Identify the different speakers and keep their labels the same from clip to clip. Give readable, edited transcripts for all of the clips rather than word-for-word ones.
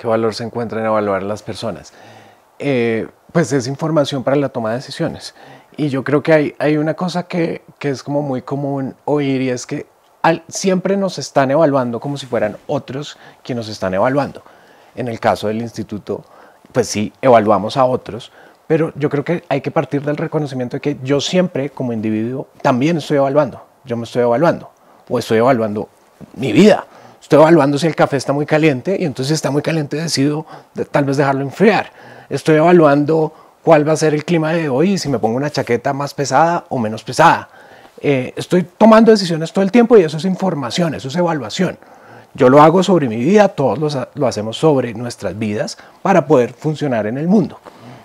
Speaker 1: ¿Qué valor se encuentra en evaluar a las personas? Pues es información para la toma de decisiones. Y yo creo que hay una cosa que es como muy común oír, y es que siempre nos están evaluando como si fueran otros quienes nos están evaluando. En el caso del instituto, pues sí, evaluamos a otros, pero yo creo que hay que partir del reconocimiento de que yo siempre, como individuo, también estoy evaluando. Yo me estoy evaluando, o estoy evaluando mi vida. Estoy evaluando si el café está muy caliente, y entonces si está muy caliente decido tal vez dejarlo enfriar. Estoy evaluando cuál va a ser el clima de hoy y si me pongo una chaqueta más pesada o menos pesada. Estoy tomando decisiones todo el tiempo, y eso es información, eso es evaluación. Yo lo hago sobre mi vida, todos lo hacemos sobre nuestras vidas para poder funcionar en el mundo.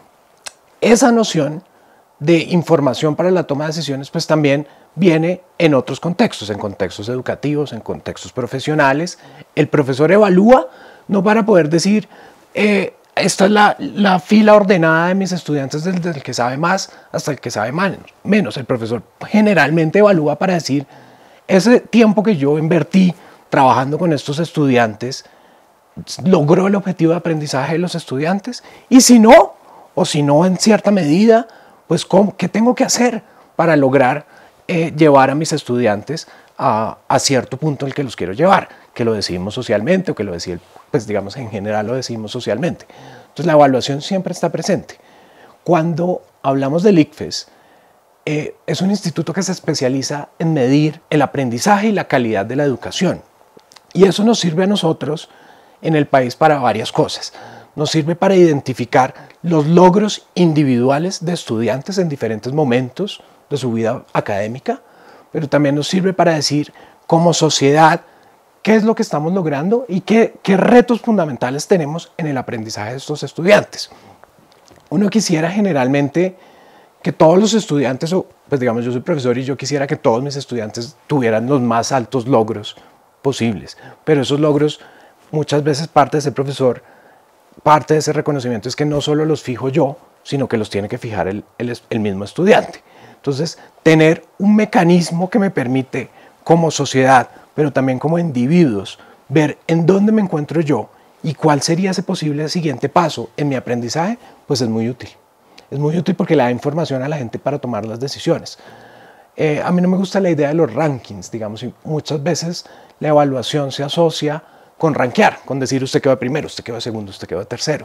Speaker 1: Esa noción de información para la toma de decisiones pues también viene en otros contextos, en contextos educativos, en contextos profesionales. El profesor evalúa no para poder decir esta es la fila ordenada de mis estudiantes desde el que sabe más hasta el que sabe menos. El profesor generalmente evalúa para decir ese tiempo que yo invertí trabajando con estos estudiantes logró el objetivo de aprendizaje de los estudiantes, y si no, o si no en cierta medida, pues ¿qué tengo que hacer para lograr llevar a mis estudiantes a cierto punto en el que los quiero llevar, que lo decidimos socialmente o que lo decidimos, pues digamos en general lo decidimos socialmente. Entonces la evaluación siempre está presente. Cuando hablamos del ICFES, es un instituto que se especializa en medir el aprendizaje y la calidad de la educación, y eso nos sirve a nosotros en el país para varias cosas. Nos sirve para identificar los logros individuales de estudiantes en diferentes momentos de su vida académica, pero también nos sirve para decir como sociedad qué es lo que estamos logrando y qué retos fundamentales tenemos en el aprendizaje de estos estudiantes. Uno quisiera generalmente que todos los estudiantes, pues digamos yo soy profesor y yo quisiera que todos mis estudiantes tuvieran los más altos logros posibles, pero esos logros muchas veces parte de ser profesor, parte de ese reconocimiento es que no solo los fijo yo, sino que los tiene que fijar el mismo estudiante. Entonces, tener un mecanismo que me permite como sociedad, pero también como individuos, ver en dónde me encuentro yo y cuál sería ese posible siguiente paso en mi aprendizaje, pues es muy útil. Es muy útil porque le da información a la gente para tomar las decisiones. A mí no me gusta la idea de los rankings, digamos, y muchas veces la evaluación se asocia con rankear, con decir usted quedó primero, usted quedó segundo, usted quedó tercero.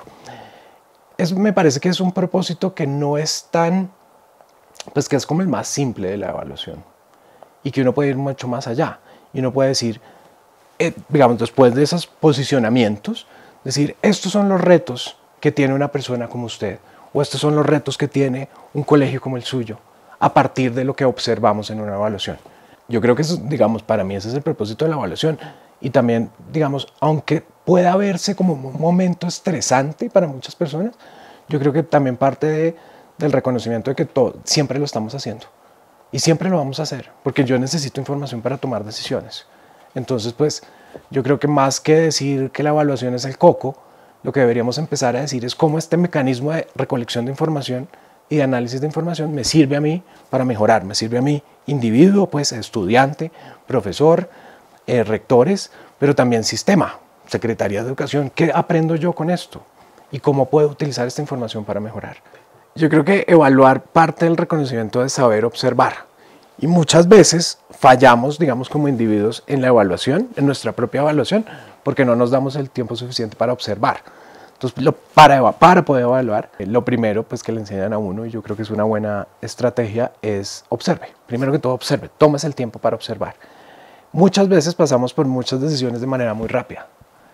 Speaker 1: Me parece que es un propósito que no es tan, pues que es como el más simple de la evaluación y que uno puede ir mucho más allá. Y uno puede decir, digamos, después de esos posicionamientos, decir, estos son los retos que tiene una persona como usted, o estos son los retos que tiene un colegio como el suyo, a partir de lo que observamos en una evaluación. Yo creo que eso, digamos, para mí ese es el propósito de la evaluación. Y también, digamos, aunque pueda verse como un momento estresante para muchas personas, yo creo que también parte del reconocimiento de que siempre lo estamos haciendo. Y siempre lo vamos a hacer, porque yo necesito información para tomar decisiones. Entonces, pues, yo creo que más que decir que la evaluación es el coco, lo que deberíamos empezar a decir es cómo este mecanismo de recolección de información y de análisis de información me sirve a mí para mejorar, me sirve a mí individuo, pues estudiante, profesor, rectores, pero también sistema, Secretaría de Educación. ¿Qué aprendo yo con esto? ¿Y cómo puedo utilizar esta información para mejorar? Yo creo que evaluar parte del reconocimiento de saber observar. Y muchas veces fallamos, digamos, como individuos en la evaluación, en nuestra propia evaluación, porque no nos damos el tiempo suficiente para observar. Entonces, para poder evaluar, lo primero pues, que le enseñan a uno, y yo creo que es una buena estrategia, es observe. Primero que todo, observe. Tómese el tiempo para observar. Muchas veces pasamos por muchas decisiones de manera muy rápida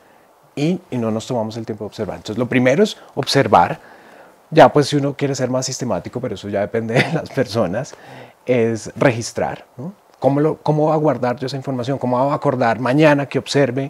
Speaker 1: y no nos tomamos el tiempo de observar. Entonces, lo primero es observar. Ya, pues si uno quiere ser más sistemático, pero eso ya depende de las personas, es registrar, ¿no? ¿Cómo va a guardar yo esa información? ¿Cómo va a acordar mañana que observe?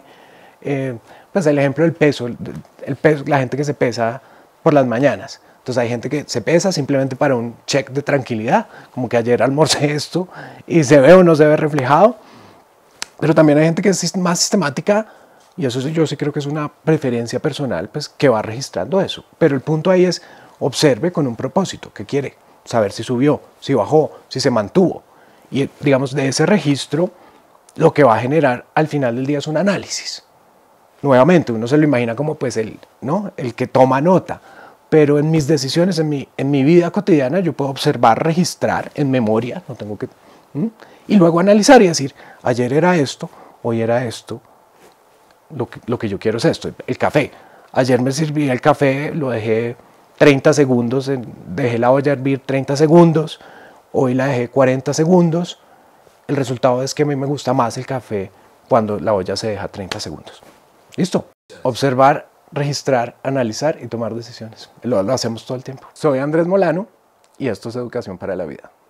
Speaker 1: Pues el ejemplo del peso, la gente que se pesa por las mañanas. Entonces hay gente que se pesa simplemente para un check de tranquilidad, como que ayer almorcé esto y se ve o no se ve reflejado. Pero también hay gente que es más sistemática, y eso yo sí creo que es una preferencia personal, pues que va registrando eso. Pero el punto ahí es observe con un propósito. ¿Qué quiere? Saber si subió, si bajó, si se mantuvo. Y digamos, de ese registro, lo que va a generar al final del día es un análisis. nuevamente uno se lo imagina como pues ¿no? El que toma nota, pero en mis decisiones, en mi vida cotidiana, yo puedo observar, registrar en memoria, no tengo que, y luego analizar y decir, ayer era esto, hoy era esto, lo que yo quiero es esto, el café. Ayer me serví el café, lo dejé 30 segundos, dejé la olla hervir 30 segundos, hoy la dejé 40 segundos. El resultado es que a mí me gusta más el café cuando la olla se deja 30 segundos. ¿Listo? Observar, registrar, analizar y tomar decisiones. Lo hacemos todo el tiempo. Soy Andrés Molano y esto es Educación para la Vida.